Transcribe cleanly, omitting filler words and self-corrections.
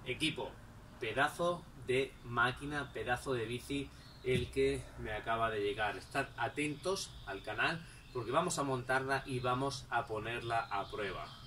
Equipo, pedazo de máquina, pedazo de bici el que me acaba de llegar. Estad atentos al canal porque vamos a montarla y vamos a ponerla a prueba.